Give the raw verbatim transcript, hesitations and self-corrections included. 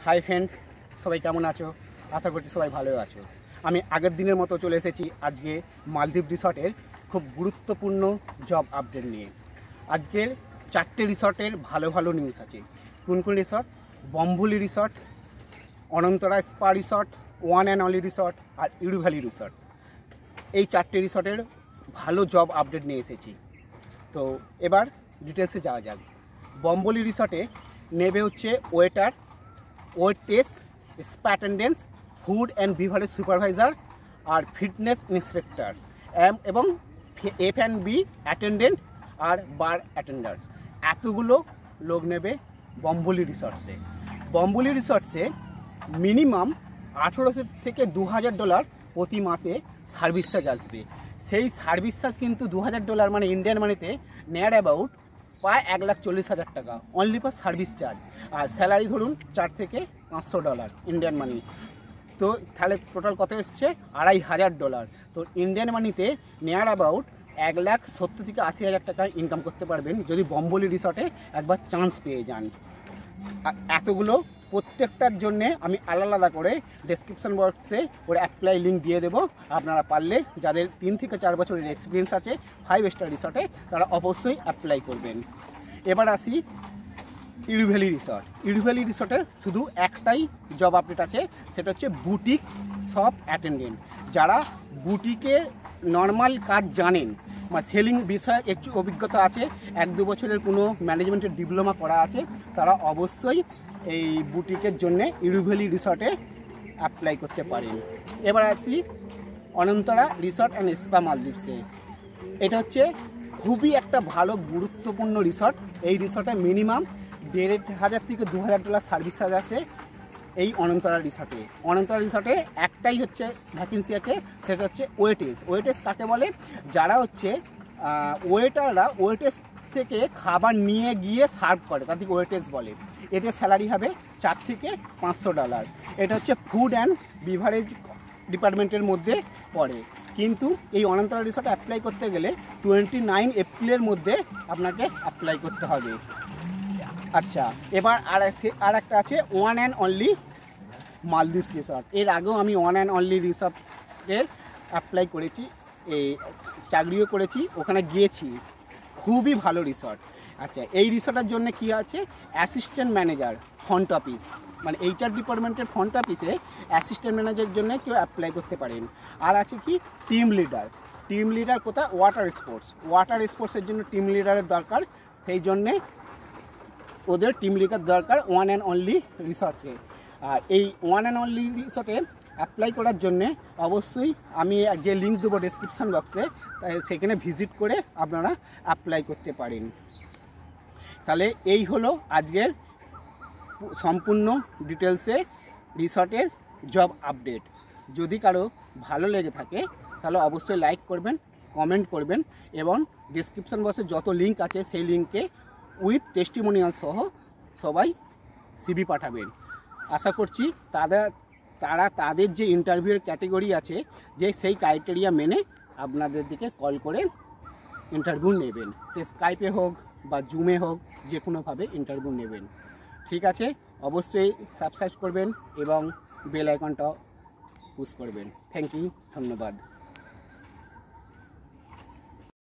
Hi friend, সবাই কেমন আছো? আশা করছি সবাই ভালো আছো। আমি আগের দিনের মতো চলে এসেছি আজকে মালদ্বীপ রিসর্টের খুব গুরুত্বপূর্ণ জব আপডেট নিয়ে। আজকের চারটে রিসর্টের ভালো ভালো নিউজ আছে। কোন কোন রিসর্ট? বম্বুলি resort, Anantara spa resort, one and only resort আর ইউরু ভ্যালি রিসর্ট। এই চারটে রিসর্টের ভালো জব আপডেট নিয়ে এসেছি। তো এবার ডিটেলসে যাওয়া যাক। বম্বলি রিসর্টে নেবে হচ্ছে ওয়েটার, ওয়েট টেস্ট, spa attendance, food and beverage supervisor আর ফিটনেস ইন্সপেক্টর এবং এফ অ্যান্ড বি অ্যাটেন্ডেন্ট আর বার অ্যাটেন্ডার্স। এতগুলো লোক নেবে বম্বলি রিসর্টসে। বম্বলি রিসর্টসে মিনিমাম আঠেরোশো থেকে দু হাজার ডলার প্রতি মাসে সার্ভিস চার্জ আসবে। সেই সার্ভিস চার্জ কিন্তু দু হাজার ডলার মানে ইন্ডিয়ান মানিতে নেয়ার অ্যাবাউট প্রায় এক লাখ চল্লিশ হাজার টাকা অনলি ফর সার্ভিস চার্জ। আর স্যালারি ধরুন চার থেকে পাঁচশো ডলার ইন্ডিয়ান মানি। তো তাহলে টোটাল কত এসছে? আড়াই হাজার ডলার। তো ইন্ডিয়ান মানিতে নেয়ার অ্যাবাউট এক লাখ সত্তর থেকে আশি হাজার টাকা ইনকাম করতে পারবেন যদি বম্বলি রিসর্টে একবার চান্স পেয়ে যান। এতগুলো প্রত্যেকটার জন্যে আমি আলাদা আলাদা করে ডেসক্রিপশান বক্সে ওর অ্যাপ্লাই লিঙ্ক দিয়ে দেবো। আপনারা পারলে যাদের তিন থেকে চার বছরের এক্সপিরিয়েন্স আছে ফাইভ স্টার রিসর্টে তারা অবশ্যই অ্যাপ্লাই করবেন। এবার আসি ইউরু ভ্যালি রিসর্ট। ইউরু ভ্যালি রিসর্টে শুধু একটাই জব আপডেট আছে, সেটা হচ্ছে বুটিক শপ অ্যাটেন্ডেন্ট। যারা বুটিকের নর্মাল কাজ জানেন বা সেলিং বিষয়ে একটু অভিজ্ঞতা আছে, এক দু বছরের কোনো ম্যানেজমেন্টের ডিপ্লোমা করা আছে, তারা অবশ্যই এই বুটিকের জন্যে ইউরু ভ্যালি রিসর্টে অ্যাপ্লাই করতে পারেন। এবার আসি অনন্তরা রিসর্ট অ্যান্ড স্পা মালদ্বীপসে। এটা হচ্ছে খুবই একটা ভালো গুরুত্বপূর্ণ রিসর্ট। এই রিসর্টে মিনিমাম দেড় হাজার থেকে দু হাজার ডলার সার্ভিস চার্জ আছে এই অনন্তরা রিসর্টে। অনন্তরা রিসর্টে একটাই হচ্ছে ভ্যাকেন্সি আছে, সেটা হচ্ছে ওয়েটেস। ওয়েটেস কাকে বলে? যারা হচ্ছে ওয়েটাররা ওয়েটেস থেকে খাবার নিয়ে গিয়ে সার্ভ করে তাদেরকে ওয়েটেস বলে। এতে স্যালারি হবে চার থেকে পাঁচশো ডলার। এটা হচ্ছে ফুড অ্যান্ড বিভারেজ ডিপার্টমেন্টের মধ্যে পড়ে। কিন্তু এই অনন্তরা রিসর্টে অ্যাপ্লাই করতে গেলে টোয়েন্টি নাইন এপ্রিলের মধ্যে আপনাকে অ্যাপ্লাই করতে হবে। আচ্ছা, এবার আর আছে আর একটা আছে one and only Maldives resort. এর আগেও আমি ওয়ান অ্যান্ড অনলি রিসর্টের অ্যাপ্লাই করেছি, এই চাকরিও করেছি, ওখানে গিয়েছি। খুবই ভালো রিসর্ট। আচ্ছা, এই রিসর্টের জন্য কি আছে? অ্যাসিস্ট্যান্ট ম্যানেজার ফ্রন্ট অফিস, মানে এইচআর ডিপার্টমেন্টের ফ্রন্ট অফিসে অ্যাসিস্ট্যান্ট ম্যানেজারের জন্য কেউ অ্যাপ্লাই করতে পারেন। আর আছে কি টিম লিডার। টিম লিডার কোথায়? Water sports. ওয়াটার স্পোর্টসের জন্য টিম লিডারের দরকার, সেই জন্যে ওদের টিম লিডার দরকার ওয়ান অ্যান্ড অনলি রিসর্টে। আর এই ওয়ান অ্যান্ড অনলি রিসর্টে অ্যাপ্লাই করার জন্যে অবশ্যই আমি যে লিঙ্ক দেবো ডেসক্রিপশান বক্সে, সেখানে ভিজিট করে আপনারা অ্যাপ্লাই করতে পারেন। তাহলে এই হলো আজকের সম্পূর্ণ ডিটেলসে রিসর্টের জব আপডেট। যদি কারো ভালো লেগে থাকে তাহলে অবশ্যই লাইক করবেন, কমেন্ট করবেন এবং ডেসক্রিপশান বক্সে যত লিঙ্ক আছে সেই লিঙ্কে উইথ টেস্টিমোনিয়াল সহ সবাই সিভি পাঠাবেন। আশা করছি তাদের তারা তাদের যে ইন্টারভিউয়ের ক্যাটেগরি আছে যে সেই ক্রাইটেরিয়া মেনে আপনাদের দিকে কল করে ইন্টারভিউ নেবেন। সে স্কাইপে হোক বা জুমে হোক, যে কোনোভাবে ইন্টারভিউ নেবেন। ঠিক আছে, অবশ্যই সাবস্ক্রাইব করবেন এবং বেল আইকনটাও পুশ করবেন। থ্যাংক ইউ, ধন্যবাদ।